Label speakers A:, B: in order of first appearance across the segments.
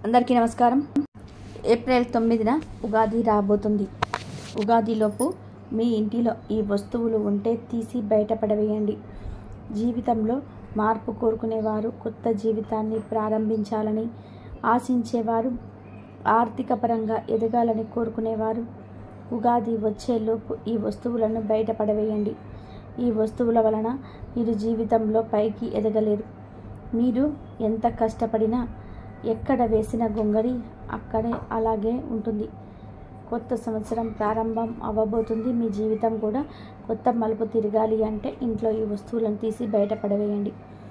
A: అందరికీ నమస్కారం. ఏప్రిల్ 9న ఉగాది రాబోతుంది. ఉగాదిలోపు మీ ఇంటిలో ఈ వస్తువులు ఉంటే తీసి బయటపడవేయండి. జీవితంలో మార్పు కోరుకునేవారు, కొత్త జీవితాన్ని ప్రారంభించాలని ఆశించేవారు, ఆర్థిక పరంగా ఎదగాలని కోరుకునేవారు ఉగాది వచ్చేలోపు ఈ వస్తువులను బయటపడవేయండి. ఈ వస్తువుల వలన మీరు జీవితంలో పైకి ఎదగలేరు. మీరు ఎంత కష్టపడినా ఎక్కడ వేసిన గొంగడి అక్కడే అలాగే ఉంటుంది. కొత్త సంవత్సరం ప్రారంభం అవ్వబోతుంది. మీ జీవితం కూడా కొత్త మలుపు తిరగాలి అంటే ఇంట్లో ఈ వస్తువులను తీసి బయటపడవేయండి.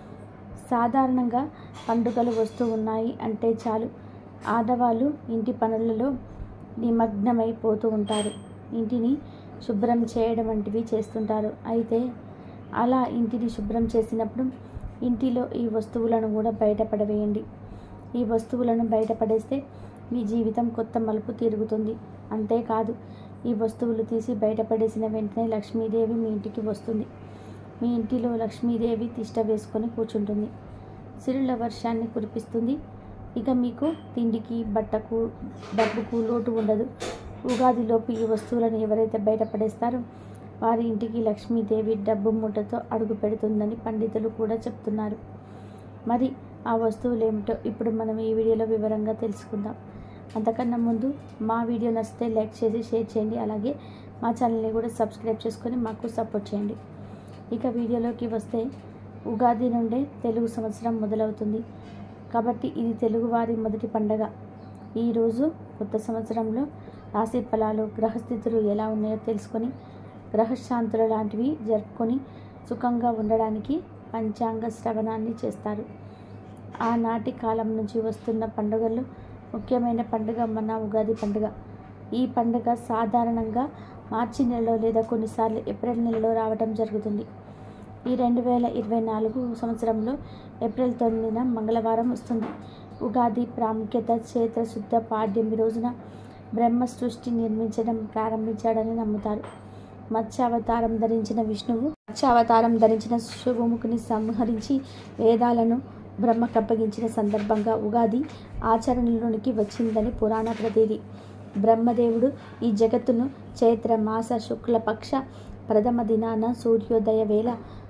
A: సాధారణంగా పండుగలు వస్తూ ఉన్నాయి అంటే చాలు ఆడవాళ్ళు ఇంటి పనులలో నిమగ్నమైపోతూ ఉంటారు. ఇంటిని శుభ్రం చేయడం వంటివి చేస్తుంటారు. అయితే అలా ఇంటిని శుభ్రం చేసినప్పుడు ఇంటిలో ఈ వస్తువులను కూడా బయటపడవేయండి. ఈ వస్తువులను బయటపడేస్తే మీ జీవితం కొత్త మలుపు తిరుగుతుంది. అంతేకాదు, ఈ వస్తువులు తీసి బయటపడేసిన వెంటనే లక్ష్మీదేవి మీ ఇంటికి వస్తుంది. మీ ఇంటిలో లక్ష్మీదేవి తిష్ట వేసుకొని కూర్చుంటుంది. సిరుల వర్షాన్ని కురిపిస్తుంది. ఇక మీకు తిండికి, బట్టకు, డబ్బుకు లోటు ఉండదు. ఉగాదిలోపు ఈ వస్తువులను ఎవరైతే బయటపడేస్తారో వారి ఇంటికి లక్ష్మీదేవి డబ్బు మూటతో అడుగు పెడుతుందని పండితులు కూడా చెప్తున్నారు. మరి ఆ వస్తువులు ఏమిటో ఇప్పుడు మనం ఈ వీడియోలో వివరంగా తెలుసుకుందాం. అంతకన్నా ముందు మా వీడియో నచ్చితే లైక్ చేసి షేర్ చేయండి. అలాగే మా ఛానల్ని కూడా సబ్స్క్రైబ్ చేసుకొని మాకు సపోర్ట్ చేయండి. ఇక వీడియోలోకి వస్తే, ఉగాది నుండే తెలుగు సంవత్సరం మొదలవుతుంది కాబట్టి ఇది తెలుగువారి మొదటి పండగ. ఈరోజు కొత్త సంవత్సరంలో రాశి ఫలాలు, గ్రహస్థితులు ఎలా ఉన్నాయో తెలుసుకొని గ్రహశాంతులు లాంటివి జరుపుకొని సుఖంగా ఉండడానికి పంచాంగ శ్రవణాన్ని చేస్తారు. ఆనాటి కాలం నుంచి వస్తున్న పండుగల్లో ముఖ్యమైన పండుగ మన ఉగాది పండుగ. ఈ పండుగ సాధారణంగా మార్చి నెలలో లేదా కొన్నిసార్లు ఏప్రిల్ నెలలో రావడం జరుగుతుంది. ఈ 2024 సంవత్సరంలో ఏప్రిల్ 9న మంగళవారం వస్తుంది. ఉగాది ప్రాముఖ్యత చైత్ర శుద్ధ పాడ్యమి రోజున బ్రహ్మ సృష్టి నిర్మించడం ప్రారంభించాడని నమ్ముతారు. మత్స్యావతారం ధరించిన విష్ణువు మత్స్యావతారం ధరించిన శుభముఖుని సంహరించి వేదాలను బ్రహ్మకు అప్పగించిన సందర్భంగా ఉగాది ఆచరణలోనికి వచ్చిందని పురాణ ప్రతీది. బ్రహ్మదేవుడు ఈ జగత్తును చైత్ర మాస శుక్లపక్ష ప్రథమ దినాన సూర్యోదయ వేళ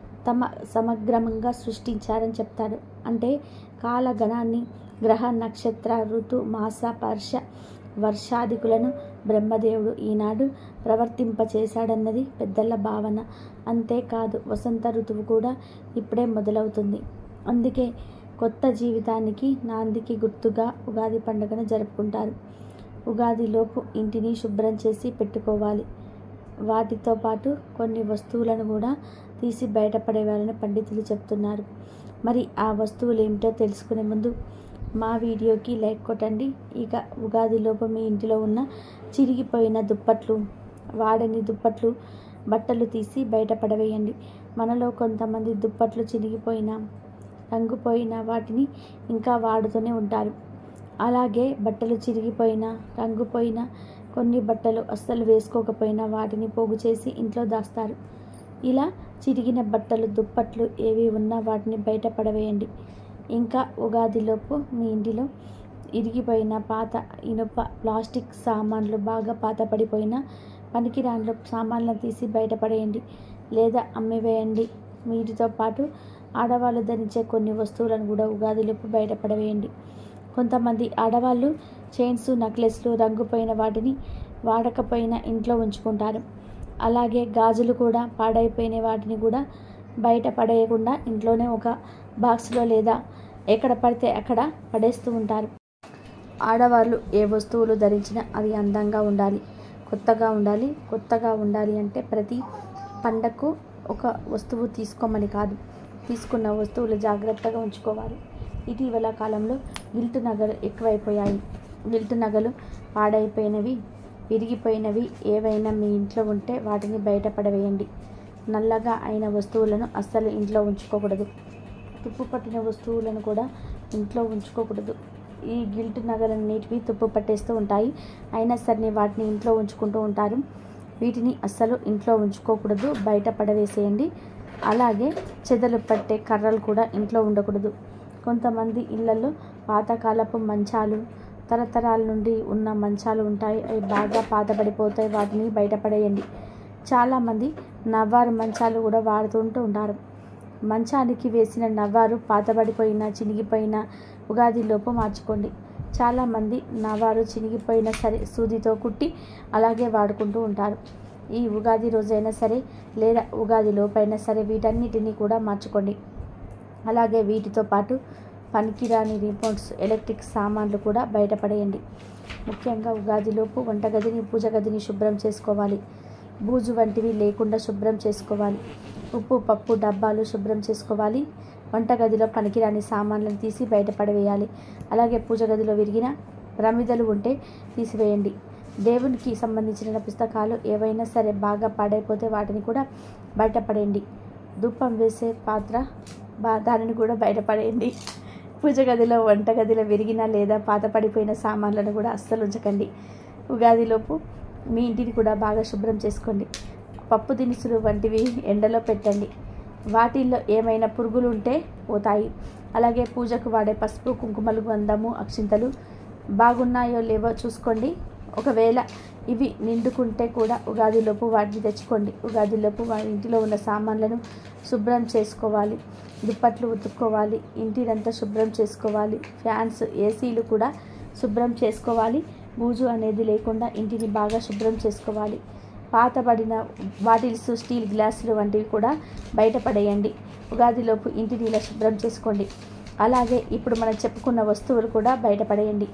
A: సమగ్రంగా సృష్టించారని చెప్తారు. అంటే కాలగణాన్ని, గ్రహ నక్షత్ర ఋతు మాస పర్ష వర్షాదికులను బ్రహ్మదేవుడు ఈనాడు ప్రవర్తింపచేశాడన్నది పెద్దల భావన. అంతేకాదు, వసంత ఋతువు కూడా ఇప్పుడే మొదలవుతుంది. అందుకే కొత్త జీవితానికి నాందికి గుర్తుగా ఉగాది పండుగను జరుపుకుంటారు. ఉగాదిలోపు ఇంటిని శుభ్రం చేసి పెట్టుకోవాలి. వాటితో పాటు కొన్ని వస్తువులను కూడా తీసి బయటపడేవాలని పండితులు చెప్తున్నారు. మరి ఆ వస్తువులు ఏమిటో తెలుసుకునే ముందు మా వీడియోకి లైక్ కొట్టండి. ఇక ఉగాదిలోపు మీ ఇంటిలో ఉన్న చిరిగిపోయిన దుప్పట్లు, వాడని దుప్పట్లు, బట్టలు తీసి బయటపడవేయండి. మనలో కొంతమంది దుప్పట్లు చిరిగిపోయినా, రంగుపోయిన వాటిని ఇంకా వాడుతూనే ఉంటారు. అలాగే బట్టలు చిరిగిపోయినా, రంగుపోయినా, కొన్ని బట్టలు అస్సలు వేసుకోకపోయినా వాటిని పోగు చేసి ఇంట్లో దాస్తారు. ఇలా చిరిగిన బట్టలు, దుప్పట్లు ఏవి ఉన్నా వాటిని బయటపడవేయండి. ఇంకా ఉగాదిలోపు మీ ఇంటిలో ఇరిగిపోయిన పాత ఇనుప, ప్లాస్టిక్ సామాన్లు, బాగా పాత పడిపోయిన పనికిరాని సామాన్లను తీసి బయటపడేయండి లేదా అమ్మివేయండి. వీటితో పాటు ఆడవాళ్ళు ధరించే కొన్ని వస్తువులను కూడా ఉగాదిలోపు బయటపడవేయండి. కొంతమంది ఆడవాళ్ళు చైన్స్, నెక్లెస్లు, రంగుపోయిన వాటిని వాడకపోయినా ఇంట్లో ఉంచుకుంటారు. అలాగే గాజులు కూడా పాడైపోయిన వాటిని కూడా బయట పడేయకుండా ఇంట్లోనే ఒక బాక్స్లో లేదా ఎక్కడ పడితే అక్కడ పడేస్తూ ఉంటారు. ఆడవాళ్ళు ఏ వస్తువులు ధరించినా అది అందంగా ఉండాలి, కొత్తగా ఉండాలి. కొత్తగా ఉండాలి అంటే ప్రతి పండగకు ఒక వస్తువు తీసుకోమని కాదు, తీసుకున్న వస్తువులు జాగ్రత్తగా ఉంచుకోవాలి. ఇటీవల కాలంలో గిల్ట్ నగలు ఎక్కువైపోయాయి. గిల్ట్ నగలు పాడైపోయినవి, విరిగిపోయినవి ఏవైనా మీ ఇంట్లో ఉంటే వాటిని బయటపడవేయండి. నల్లగా అయిన వస్తువులను అస్సలు ఇంట్లో ఉంచుకోకూడదు. తుప్పు పట్టిన వస్తువులను కూడా ఇంట్లో ఉంచుకోకూడదు. ఈ గిల్ట్ నగలన్నిటివి తుప్పు పట్టేస్తూ ఉంటాయి. అయినా సరే వాటిని ఇంట్లో ఉంచుకుంటూ ఉంటారు. వీటిని అస్సలు ఇంట్లో ఉంచుకోకూడదు, బయట పడవేసేయండి. అలాగే చెదలు పట్టే కర్రలు కూడా ఇంట్లో ఉండకూడదు. కొంతమంది ఇళ్లలో పాతకాలపు మంచాలు, తరతరాల నుండి ఉన్న మంచాలు ఉంటాయి. అవి బాగా పాతబడిపోతాయి. వాటిని బయటపడేయండి. చాలామంది నవ్వారు మంచాలు కూడా వాడుతుంటూ ఉంటారు. మంచానికి వేసిన నవ్వారు పాతబడిపోయిన, చినిగిపోయిన ఉగాదిలోపు మార్చుకోండి. చాలామంది నవ్వారు చినిగిపోయినా సరే సూదితో కుట్టి అలాగే వాడుకుంటూ ఉంటారు. ఈ ఉగాది రోజైనా సరే లేదా ఉగాది లోపైనా సరే వీటన్నిటినీ కూడా మార్చుకోండి. అలాగే వీటితో పాటు పనికిరాని రిమోట్స్, ఎలక్ట్రిక్ సామాన్లు కూడా బయటపడేయండి. ముఖ్యంగా ఉగాదిలోపు వంటగదిని, పూజ గదిని శుభ్రం చేసుకోవాలి. బూజు వంటివి లేకుండా శుభ్రం చేసుకోవాలి. ఉప్పు, పప్పు డబ్బాలు శుభ్రం చేసుకోవాలి. వంటగదిలో పనికిరాని సామాన్లను తీసి బయటపడవేయాలి. అలాగే పూజ గదిలో విరిగిన ప్రమిదలు ఉంటే తీసివేయండి. దేవునికి సంబంధించిన పుస్తకాలు ఏవైనా సరే బాగా పాడైపోతే వాటిని కూడా బయటపడేయండి. ధూపం వేసే పాత్ర దానిని కూడా బయటపడేయండి. పూజ గదిలో, వంటగదిలో విరిగిన లేదా పాతపడిపోయిన సామాన్లను కూడా అస్సలు ఉంచకండి. ఉగాదిలోపు మీ ఇంటిని కూడా బాగా శుభ్రం చేసుకోండి. పప్పు దినుసులు వంటివి ఎండలో పెట్టండి. వాటిల్లో ఏమైనా పురుగులు ఉంటే పోతాయి. అలాగే పూజకు వాడే పసుపు, కుంకుమలు, గంధము, అక్షింతలు బాగున్నాయో లేవో చూసుకోండి. ఒకవేళ ఇవి నిండుకుంటే కూడా ఉగాదిలోపు వాటిని తెచ్చుకోండి. ఉగాదిలోపు వారి ఇంటిలో ఉన్న సామాన్లను శుభ్రం చేసుకోవాలి. దుప్పట్లు ఉతుక్కోవాలి. ఇంటినంతా శుభ్రం చేసుకోవాలి. ఫ్యాన్స్, ఏసీలు కూడా శుభ్రం చేసుకోవాలి. బూజు అనేది లేకుండా ఇంటిని బాగా శుభ్రం చేసుకోవాలి. పాతబడిన బాటిల్స్, స్టీల్ గ్లాసులు వంటివి కూడా బయటపడేయండి. ఉగాదిలోపు ఇంటిని ఇలా శుభ్రం చేసుకోండి. అలాగే ఇప్పుడు మనం చెప్పుకున్న వస్తువులు కూడా బయటపడేయండి.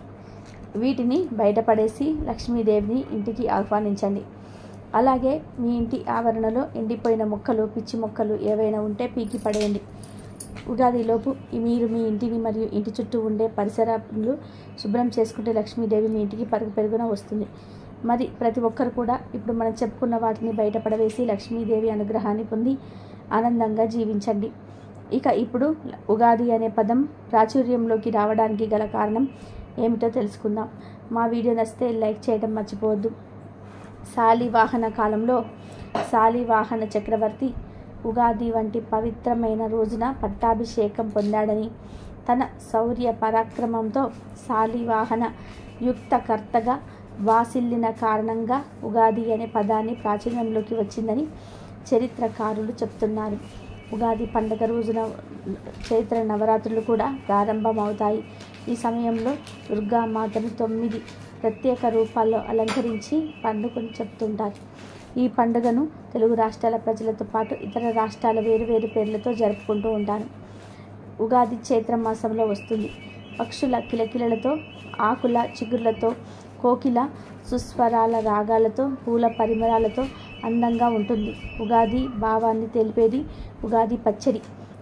A: వీటిని బయటపడేసి లక్ష్మీదేవిని ఇంటికి ఆహ్వానించండి. అలాగే మీ ఇంటి ఆవరణలో ఎండిపోయిన మొక్కలు, పిచ్చి మొక్కలు ఏవైనా ఉంటే పీకి పడేయండి. ఉగాదిలోపు మీరు మీ ఇంటిని మరియు ఇంటి చుట్టూ ఉండే పరిసరాలు శుభ్రం చేసుకుంటే లక్ష్మీదేవి మీ ఇంటికి పరుగు పెరుగున వస్తుంది. మరి ప్రతి ఒక్కరు కూడా ఇప్పుడు మనం చెప్పుకున్న వాటిని బయటపడవేసి లక్ష్మీదేవి అనుగ్రహాన్ని పొంది ఆనందంగా జీవించండి. ఇక ఇప్పుడు ఉగాది అనే పదం ప్రాచుర్యంలోకి రావడానికి గల కారణం ఏమిటో తెలుసుకుందాం. మా వీడియో నచ్చితే లైక్ చేయడం మర్చిపోవద్దు. శాలివాహన కాలంలో శాలివాహన చక్రవర్తి ఉగాది వంటి పవిత్రమైన రోజున పట్టాభిషేకం పొందాడని, తన శౌర్య పరాక్రమంతో శాలివాహన యుక్తకర్తగా వాసిల్లిన కారణంగా ఉగాది అనే పదాన్ని ప్రాచుర్యంలోకి వచ్చిందని చరిత్రకారులు చెప్తున్నారు. ఉగాది పండుగ రోజున చైత్ర నవరాత్రులు కూడా ప్రారంభమవుతాయి. ఈ సమయంలో దుర్గామాతను 9 ప్రత్యేక రూపాల్లో అలంకరించి పండుగను చెప్తుంటారు. ఈ పండుగను తెలుగు రాష్ట్రాల ప్రజలతో పాటు ఇతర రాష్ట్రాల వేరువేరు పేర్లతో జరుపుకుంటూ ఉంటారు. ఉగాది చైత్ర మాసంలో వస్తుంది. పక్షుల కిలకిలలతో, ఆకుల చిగుర్లతో, కోకిల సుస్వరాల రాగాలతో, పూల పరిమళాలతో అందంగా ఉంటుంది. ఉగాది భావాన్ని తెలిపేది ఉగాది పచ్చడి.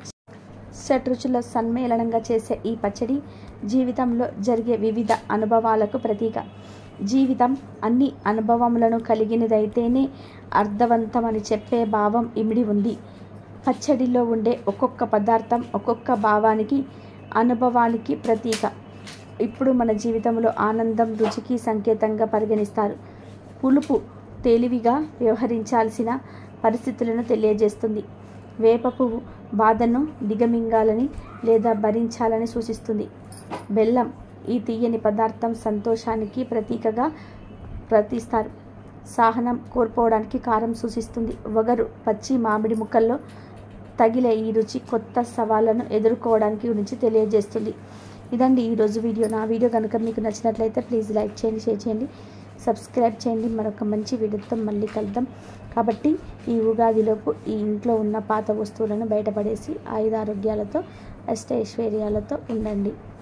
A: షడ్రుచుల సమ్మేళనంగా చేసే ఈ పచ్చడి జీవితంలో జరిగే వివిధ అనుభవాలకు ప్రతీక. జీవితం అన్ని అనుభవములను కలిగినదైతేనే అర్థవంతమని చెప్పే భావం ఇమిడి ఉంది. పచ్చడిలో ఉండే ఒక్కొక్క పదార్థం ఒక్కొక్క భావానికి, అనుభవానికి ప్రతీక. ఇప్పుడు మన జీవితంలో ఆనందం రుచికి సంకేతంగా పరిగణిస్తారు. పులుపు తెలివిగా వ్యవహరించాల్సిన పరిస్థితులను తెలియజేస్తుంది. వేప పువ్వు బాధను దిగమింగాలని లేదా భరించాలని సూచిస్తుంది. బెల్లం ఈ తీయని పదార్థం సంతోషానికి ప్రతీకగా ప్రతిస్తారు. సహనం కోల్పోవడానికి కారం సూచిస్తుంది. వగరు పచ్చి మామిడి ముక్కల్లో తగిలే ఈ రుచి కొత్త సవాళ్లను ఎదుర్కోవడానికి గురించి తెలియజేస్తుంది. ఇదండి ఈరోజు వీడియో. నా వీడియో కనుక మీకు నచ్చినట్లయితే ప్లీజ్ లైక్ చేయండి, షేర్ చేయండి, సబ్స్క్రైబ్ చేయండి. మరొక మంచి వీడియోతో మళ్ళీ కలుద్దాం. కాబట్టి ఈ ఉగాదిలోపు ఈ ఇంట్లో ఉన్న పాత వస్తువులను బయటపడేసి ఆయుధారోగ్యాలతో, అష్టైశ్వర్యాలతో ఉండండి.